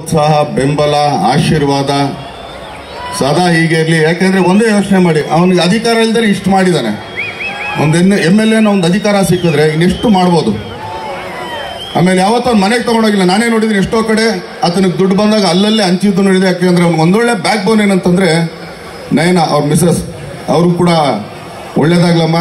ಪ್ರೋತ್ಸಾಹ, ಬೆಂಬಲ, ಆಶೀರ್ವಾದ ಸದಾ ಹೀಗೆ ಇರಲಿ. ಯಾಕೆಂದ್ರೆ ಒಂದೇ ಯೋಚನೆ ಮಾಡಿ, ಅವನಿಗೆ ಅಧಿಕಾರ ಇಲ್ದರೆ ಇಷ್ಟು ಮಾಡಿದ್ದಾನೆ. ಒಂದು MLA ಒಂದು ಅಧಿಕಾರ ಸಿಕ್ಕಿದ್ರೆ ಇನ್ನೆಷ್ಟು ಮಾಡ್ಬೋದು. ಆಮೇಲೆ ಯಾವತ್ತೂ ಅವ್ನು ಮನೆಗೆ ತಗೊಂಡೋಗಿಲ್ಲ. ನಾನೇ ನೋಡಿದ್ದೀನಿ ಎಷ್ಟೋ ಕಡೆ ಆತನಿಗೆ ದುಡ್ಡು ಬಂದಾಗ ಅಲ್ಲಲ್ಲೇ ಹಂಚಿದ್ದು ನೋಡಿದೆ. ಯಾಕೆಂದ್ರೆ ಅವ್ನಿಗೆ ಒಂದೊಳ್ಳೆ ಬ್ಯಾಕ್ ಬೋನ್ ಏನಂತಂದ್ರೆ ನಯನ ಅವ್ರ ಮಿಸಸ್, ಅವರು ಕೂಡ ಒಳ್ಳೇದಾಗ್ಲಮ್ಮ.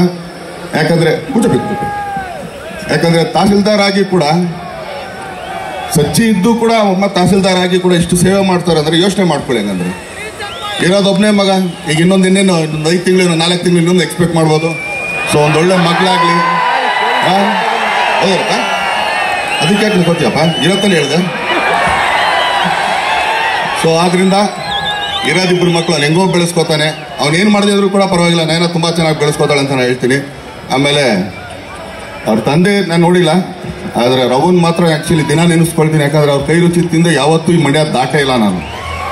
ಯಾಕಂದ್ರೆ ತಹಸೀಲ್ದಾರ್ ಆಗಿ ಕೂಡ ಸಚ್ಚಿ ಇದ್ದು ಕೂಡ ಒಮ್ಮ ತಹಸೀಲ್ದಾರ್ ಆಗಿ ಕೂಡ ಇಷ್ಟು ಸೇವೆ ಮಾಡ್ತಾರೆ ಅಂದ್ರೆ ಯೋಚನೆ ಮಾಡ್ಕೊಳ್ಳಿ. ಹಂಗಂದ್ರೆ ಇರೋದೊಬ್ಬನೇ ಮಗ, ಈಗ ಇನ್ನೊಂದು 5 ತಿಂಗಳು 4 ತಿಂಗಳು ಇನ್ನೊಂದು ಎಕ್ಸ್ಪೆಕ್ಟ್ ಮಾಡ್ಬೋದು. ಸೊ ಒಂದೊಳ್ಳೆ ಮಗಳಾಗ್ಲಿ, ಅದಕ್ಕೆ ಯಾಕೆ ಗೊತ್ತಿಯಪ್ಪ ಇರತ್ತಲ್ಲಿ ಹೇಳಿದೆ. ಸೊ ಆದ್ರಿಂದ ಇರೋದಿಬ್ಬರು ಮಕ್ಕಳು ಅವ್ನು ಹೆಂಗೋ ಬೆಳೆಸ್ಕೋತಾನೆ. ಅವ್ನೇನು ಮಾಡದಿದ್ರು ಕೂಡ ಪರವಾಗಿಲ್ಲ, ನಯನ ತುಂಬ ಚೆನ್ನಾಗಿ ಬೆಳೆಸ್ಕೋತಾಳೆ ಅಂತ ನಾನು ಹೇಳ್ತೀನಿ. ಆಮೇಲೆ ಅವ್ರ ತಂದೆ ನಾನು ನೋಡಿಲ್ಲ, ಆದರೆ ರವನ್ ಮಾತ್ರ ಆ್ಯಕ್ಚುಲಿ ದಿನ ನೆನೆಸ್ಕೊಳ್ತೀನಿ. ಯಾಕಂದ್ರೆ ಅವ್ರ ಕೈ ರುಚಿ ತಿಂದು ಯಾವತ್ತೂ ಈ ಮಂಡ್ಯ ದಾಟೇ ಇಲ್ಲ ನಾನು.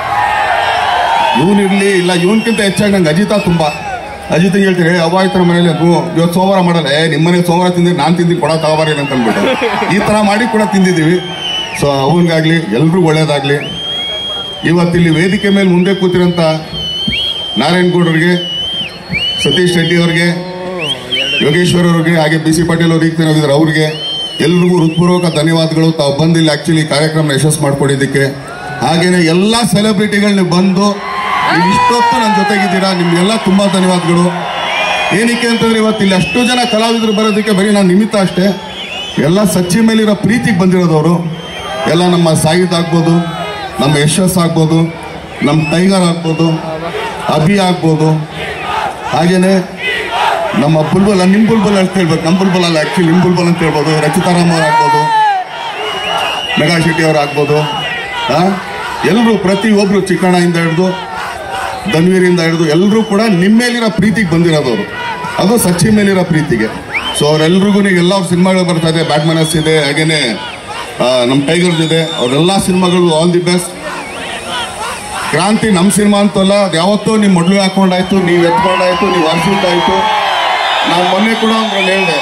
ಇವನಿರಲಿ ಇಲ್ಲ, ಇವನ್ಕಿಂತ ಹೆಚ್ಚಾಗಿ ನಂಗೆ ಅಜಿತಿಗೆ ಹೇಳ್ತೀನಿ, ಅವ್ವ ಈ ಥರ ಮನೇಲಿ ಇವತ್ತು ಸೋಮವಾರ ಮಾಡಲ್ಲ, ನಿಮ್ಮನೆ ಸೋಮವಾರ ತಿಂದ್ರೆ ನಾನು ತಿಂದು ಕೊಡ ತಗೋಬಾರಿ ಅಂತ ಅಂದ್ಬಿಟ್ಟು ಈ ಥರ ಮಾಡಿ ಕೂಡ ತಿಂದಿದ್ದೀವಿ. ಸೊ ಅವನಿಗಾಗಲಿ ಎಲ್ರಿಗೂ ಒಳ್ಳೇದಾಗಲಿ. ಇವತ್ತಿಲ್ಲಿ ವೇದಿಕೆ ಮೇಲೆ ಮುಂದೆ ಕೂತಿರೋಂಥ ನಾರಾಯಣಗೌಡರಿಗೆ, ಸತೀಶ್ ರೆಡ್ಡಿ ಅವ್ರಿಗೆ, ಯೋಗೇಶ್ವರ್ ಅವ್ರಿಗೆ, ಹಾಗೆ BC ಪಾಟೀಲ್ ಅವ್ರು ಈಗ ಹೋಗಿದ್ದಾರೆ, ಅವ್ರಿಗೆ ಎಲ್ರಿಗೂ ಹೃತ್ಪೂರ್ವಕ ಧನ್ಯವಾದಗಳು. ತಾವು ಬಂದು ಇಲ್ಲಿ ಆ್ಯಕ್ಚುಲಿ ಕಾರ್ಯಕ್ರಮ ಯಶಸ್ಸು ಮಾಡ್ಕೊಡಿದ್ದಕ್ಕೆ. ಹಾಗೇನೆ ಎಲ್ಲ ಸೆಲೆಬ್ರಿಟಿಗಳನ್ನ ಬಂದು ಇಷ್ಟೊತ್ತು ನನ್ನ ಜೊತೆಗಿದ್ದೀರಾ, ನಿಮಗೆಲ್ಲ ತುಂಬ ಧನ್ಯವಾದಗಳು. ಏನಕ್ಕೆ ಅಂತಂದ್ರೆ ಇವತ್ತು ಇಲ್ಲಿ ಅಷ್ಟು ಜನ ಕಲಾವಿದರು ಬರೋದಕ್ಕೆ ಬರೀ ನಾನು ನಿಮಿತ್ತ ಅಷ್ಟೇ. ಎಲ್ಲ ಸಚ್ಚಿ ಮೇಲಿರೋ ಪ್ರೀತಿಗೆ ಬಂದಿರೋದವರು ಎಲ್ಲ. ನಮ್ಮ ಸಾಹಿದ್ ಆಗ್ಬೋದು, ನಮ್ಮ ಯಶಸ್ ಆಗ್ಬೋದು, ನಮ್ಮ ಟೈಗರ್ ಆಗ್ಬೋದು, ಅಭಿ ಆಗ್ಬೋದು, ಹಾಗೇನೆ ನಮ್ಮ ಬುಲ್ಬುಲ್, ನಿಮ್ಮ ಬುಲ್ಬುಲ್ ಅಂತ ಹೇಳ್ಬೇಕು, ನಮ್ಮ ಬುಲ್ಬುಲ್ ಅಲ್ಲ ಆ್ಯಕ್ಚುಲಿ ನಿಮ್ಮ ಬುಲ್ಬುಲ್ ಅಂತ ಹೇಳ್ಬೋದು. ರಚಿತಾರಾಮ್ ಅವ್ರು ಆಗ್ಬೋದು, ಮೆಗಾ ಶೆಟ್ಟಿ ಅವ್ರು ಆಗ್ಬೋದು. ಎಲ್ಲರೂ ಪ್ರತಿಯೊಬ್ಬರು ಚಿಕ್ಕಣ್ಣಯಿಂದ ಹಿಡಿದು ಧನ್ವೀರಿಂದ ಹಿಡಿದು ಎಲ್ಲರೂ ಕೂಡ ನಿಮ್ಮ ಮೇಲಿರೋ ಪ್ರೀತಿಗೆ ಬಂದಿರೋದವರು, ಅದು ಸಚ್ಚಿ ಮೇಲಿರೋ ಪ್ರೀತಿಗೆ. ಸೊ ಅವರೆಲ್ರಿಗೂ ಎಲ್ಲ ಅವ್ರ ಸಿನಿಮಾಗಳು ಬರ್ತಾ ಇದೆ. ಬ್ಯಾಡ್ ಮ್ಯಾನರ್ಸ್ ಇದೆ, ಹಾಗೇನೆ ನಮ್ಮ ಟೈಗರ್ಸ್ ಇದೆ. ಅವರೆಲ್ಲ ಸಿನಿಮಾಗಳು ಆಲ್ ದಿ ಬೆಸ್ಟ್. ಕ್ರಾಂತಿ ನಮ್ಮ ಸಿನಿಮಾ ಅಂತಲ್ಲ, ಅದು ಯಾವತ್ತೂ ನಿಮ್ಮ ಮೊದಲು ಹಾಕೊಂಡಾಯ್ತು, ನೀವು ಎತ್ಕೊಂಡಾಯ್ತು, ನೀವು ಅರ್ಸಿದ್ದಾಯ್ತು. ನಾವು ಮೊನ್ನೆ ಕೂಡ ಅವ್ರಲ್ಲಿ ಹೇಳಿದೆ,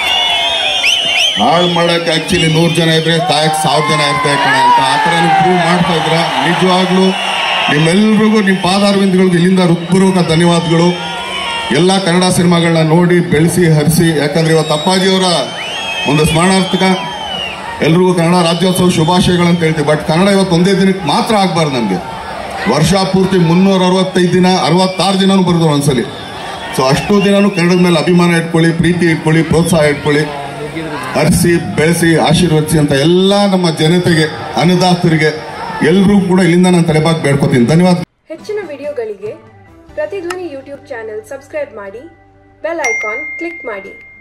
ಹಾಳು ಮಾಡೋಕ್ಕೆ ಆ್ಯಕ್ಚುಲಿ 100 ಜನ ಇದ್ರೆ ಕಾಯಕ್ಕೆ 1000 ಜನ ಇರ್ತಾರೆ ಕಣೆ ಅಂತ. ಆ ಥರ ನೀವು ಪ್ರೂವ್ ಮಾಡ್ತಾ ಇದ್ರ. ನಿಜವಾಗ್ಲೂ ನಿಮ್ಮೆಲ್ರಿಗೂ, ನಿಮ್ಮ ಪಾದಾರವಿಂದಗಳಿಗೂ ಇಲ್ಲಿಂದ ಹೃತ್ಪೂರ್ವಕ ಧನ್ಯವಾದಗಳು. ಎಲ್ಲ ಕನ್ನಡ ಸಿನಿಮಾಗಳನ್ನ ನೋಡಿ ಬೆಳೆಸಿ ಹರಿಸಿ. ಯಾಕಂದ್ರೆ ಇವತ್ತು ಅಪ್ಪಾಜಿಯವರ ಒಂದು ಸ್ಮರಣಾರ್ಥಕ, ಎಲ್ರಿಗೂ ಕನ್ನಡ ರಾಜ್ಯೋತ್ಸವ ಶುಭಾಶಯಗಳಂತ ಹೇಳ್ತೀವಿ. ಬಟ್ ಕನ್ನಡ ಇವತ್ತು ಒಂದೇ ದಿನಕ್ಕೆ ಮಾತ್ರ ಆಗಬಾರ್ದು. ನಮಗೆ ವರ್ಷ ಪೂರ್ತಿ 365 ದಿನ 66 ದಿನನೂ ಬರೆದ್ರು ಒಂದ್ಸಲಿ. ಸೊ ಅಷ್ಟು ದಿನನೂ ಕನ್ನಡದ ಮೇಲೆ ಅಭಿಮಾನ ಇಟ್ಕೊಳ್ಳಿ, ಪ್ರೀತಿ ಇಟ್ಕೊಳ್ಳಿ, ಪ್ರೋತ್ಸಾಹ ಇಟ್ಕೊಳ್ಳಿ. ಹರಿಸಿ ಬೆಳೆಸಿ ಆಶೀರ್ವದಿಸಿ ಅಂತ ಎಲ್ಲ ನಮ್ಮ ಜನತೆಗೆ, ಅನ್ನದಾತರಿಗೆ ಎಲ್ಲರೂ ಕೂಡ ಇಲ್ಲಿಂದ ನಾನು ತಲೆಬಾಗಿ ಬೇಡ್ಕೊತೀನಿ. ಧನ್ಯವಾದ. ಹೆಚ್ಚಿನ ವಿಡಿಯೋಗಳಿಗೆ ಪ್ರತಿಧ್ವನಿ ಯೂಟ್ಯೂಬ್ ಚಾನೆಲ್ ಸಬ್ಸ್ಕ್ರೈಬ್ ಮಾಡಿ, ಬೆಲ್ ಐಕಾನ್ ಕ್ಲಿಕ್ ಮಾಡಿ.